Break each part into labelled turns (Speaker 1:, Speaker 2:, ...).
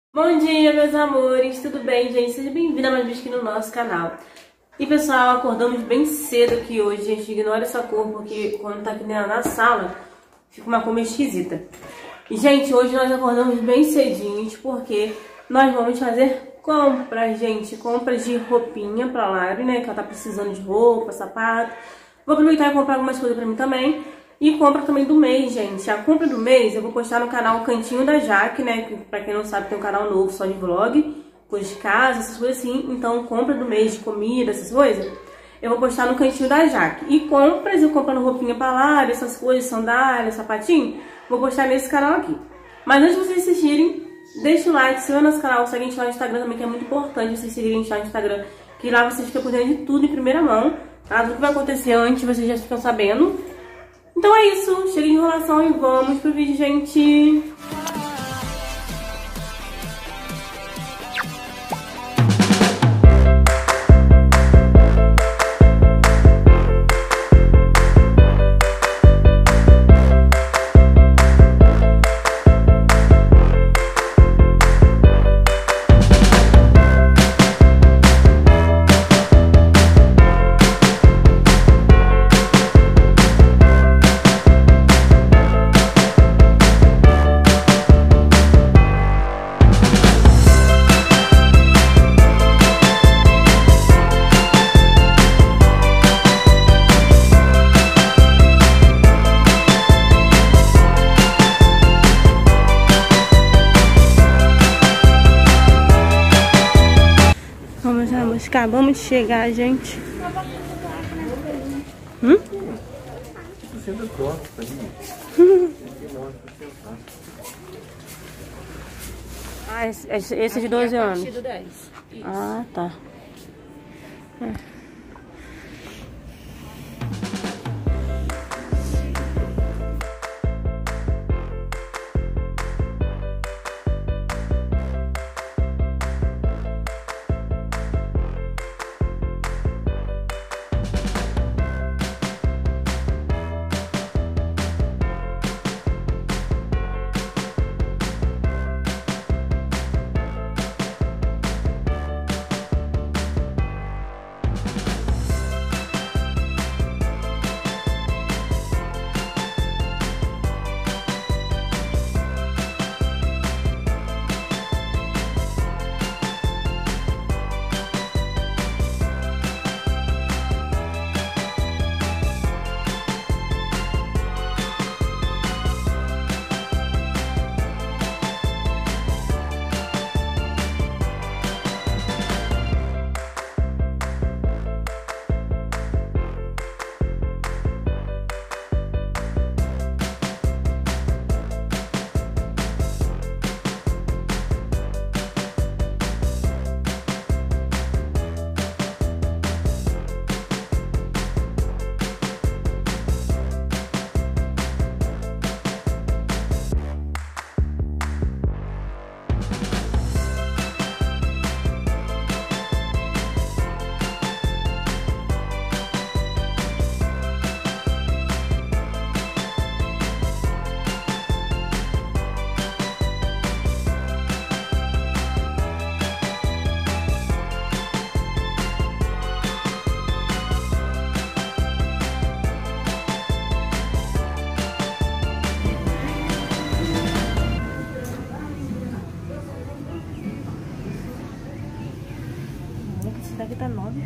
Speaker 1: Bom dia, meus amores, tudo bem, gente? Seja bem-vindo a mais um vídeo aqui no nosso canal. E pessoal, acordamos bem cedo aqui hoje, gente. Ignora essa cor, porque quando tá aqui na sala, fica uma cor meio esquisita. E, gente, hoje nós acordamos bem cedinhos, porque nós vamos fazer compras, gente. Compras de roupinha pra Lari, né? Que ela tá precisando de roupa, sapato. Vou aproveitar e comprar algumas coisas pra mim também. E compra também do mês, gente. A compra do mês eu vou postar no canal Cantinho da Jaque, né? Que, pra quem não sabe, tem um canal novo só de vlog, coisas de casa, essas coisas assim. Então, compra do mês de comida, essas coisas, eu vou postar no Cantinho da Jaque. E compras, eu comprando roupinha pra lá, essas coisas, sandália, sapatinho, vou postar nesse canal aqui. Mas antes de vocês assistirem, deixa o like, se inscreva no nosso canal, segue a gente lá no Instagram também, que é muito importante vocês seguirem a gente lá no Instagram, que lá vocês ficam por dentro de tudo em primeira mão, tá? Tudo que vai acontecer antes, vocês já ficam sabendo. Então é isso, chega de enrolação e vamos pro vídeo, gente! Acabamos de chegar, gente. Ah, esse é de 12 anos.
Speaker 2: Do 10. Isso.
Speaker 1: Ah, tá. Esse daqui tá 9.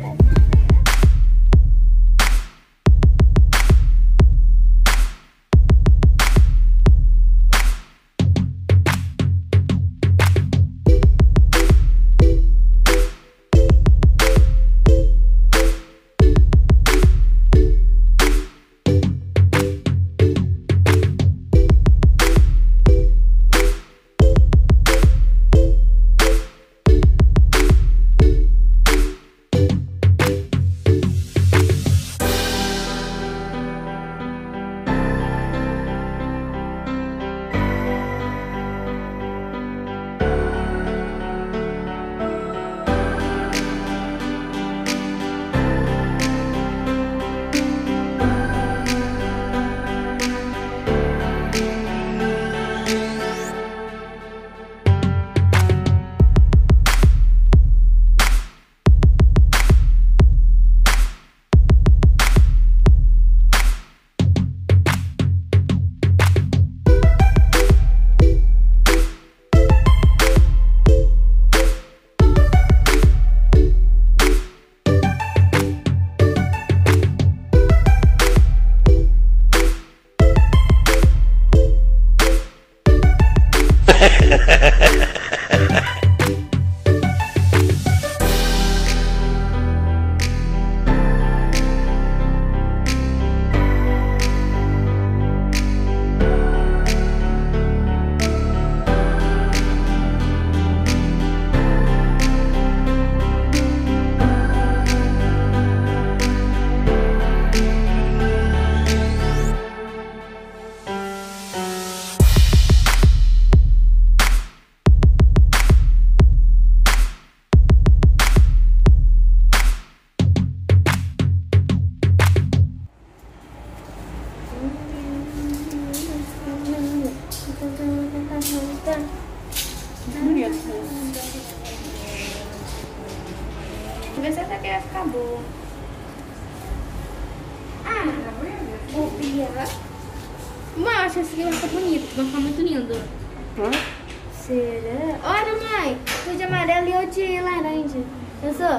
Speaker 1: pretos.
Speaker 2: Vê se essa aqui vai ficar boa. Ah, o Bia. Mãe, acho que esse aqui vai ficar bonito. Vai ficar muito lindo. Será? Olha, mãe. O de amarelo e o de laranja. Pensou?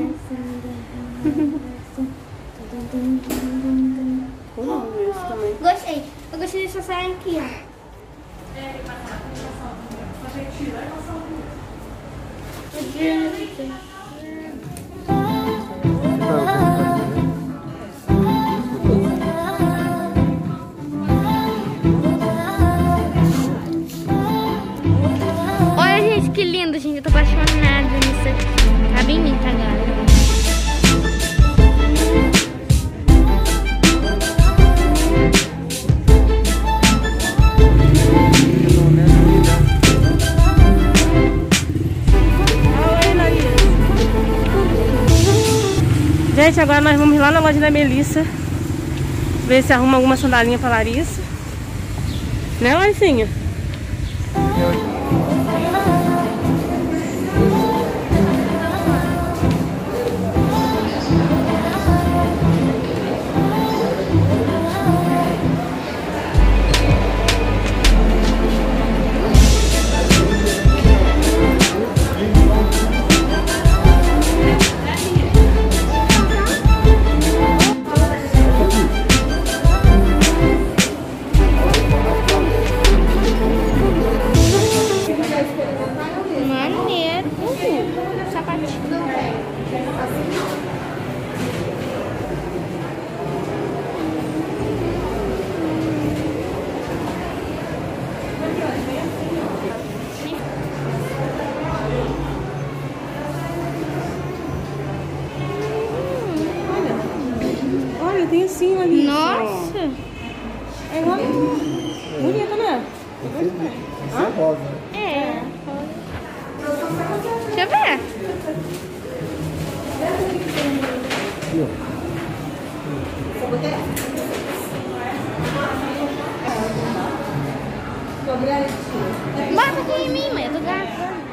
Speaker 2: Gostei. Eu gostei dessa saia aqui, ó. Olha, gente, que lindo, gente. Eu tô apaixonada nisso aqui. Tá bem minha cagada.
Speaker 1: Gente, agora nós vamos lá na loja da Melissa ver se arruma alguma sandalinha pra Larissa. Né, Larissinha? Tem assim ali.
Speaker 2: Nossa!
Speaker 1: É igual. Bonita, né?
Speaker 3: Isso é rosa.
Speaker 2: É. Deixa eu ver.
Speaker 3: Aqui, ó.
Speaker 2: Bota aqui em mim, mãe. Eu tô gastando.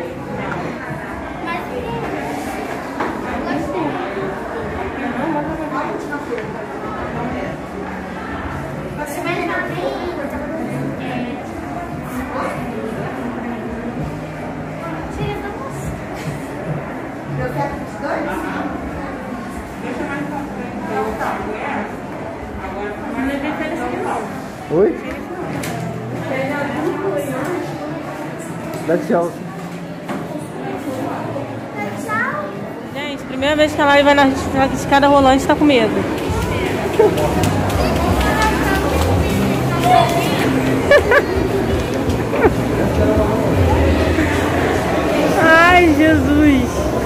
Speaker 3: Oi? Dá tchau.
Speaker 1: Gente, primeira vez que a Lari vai na escada rolante, tá com medo. Ai, Jesus.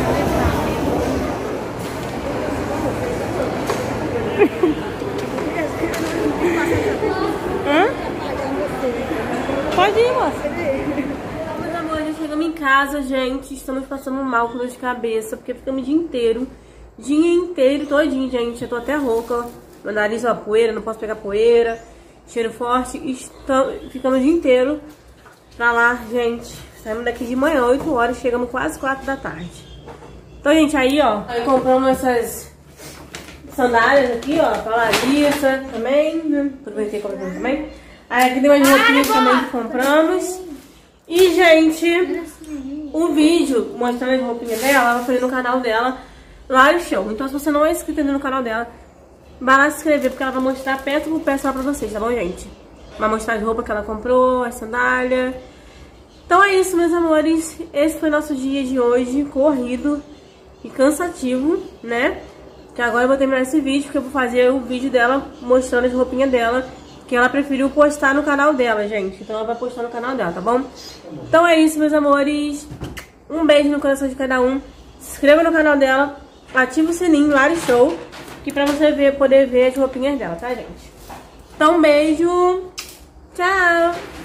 Speaker 1: Hã? Pode ir, moça. Meus amores, já chegamos em casa, gente. Estamos passando mal com dor de cabeça, porque ficamos o dia inteiro, todinho, gente. Eu tô até rouca. Meu nariz, ó, poeira, não posso pegar poeira. Cheiro forte. Ficamos o dia inteiro pra lá, gente. Saímos daqui de manhã, 8 horas, chegamos quase 4 da tarde. Então, gente, aí, ó, compramos essas sandálias aqui, ó, pra Larissa também, né? Aproveitei e comprei também. Aí aqui tem umas roupinhas também que compramos. E, gente, um vídeo mostrando as roupinhas dela, ela vai fazer no canal dela, Lari Show. Então, se você não é inscrito ainda no canal dela, vai lá se inscrever, porque ela vai mostrar peça por peça lá pra vocês, tá bom, gente? Vai mostrar as roupas que ela comprou, as sandálias. Então é isso, meus amores. Esse foi nosso dia de hoje, corrido e cansativo, né? Que agora eu vou terminar esse vídeo, porque eu vou fazer o vídeo dela mostrando as roupinhas dela, que ela preferiu postar no canal dela, gente. Então ela vai postar no canal dela, tá bom? Então é isso, meus amores. Um beijo no coração de cada um. Se inscreva no canal dela, ativa o sininho, Lari Show, que pra você poder ver as roupinhas dela, tá, gente? Então um beijo. Tchau!